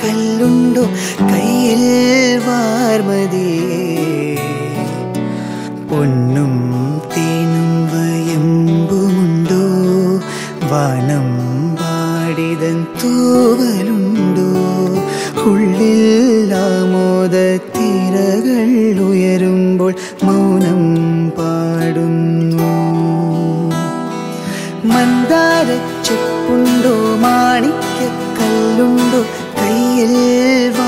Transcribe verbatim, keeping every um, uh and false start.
കല്ലുണ്ടോ കയ്യിൽ വാർമതിയേ പൊന്നും തേനും വയമ്പുമുണ്ടോ വാനം പാടിതൻ തൂവലുണ്ടോ ഉള്ളിൽ ആമോദത്തിരകൾ ഉയരുമ്പോൾ മൗനം പാടുന്നു മന്ദാരച്ചെപ്പുണ്ടോ മാണിക്യക്കല്ലുണ്ടോ കയ്യിൽ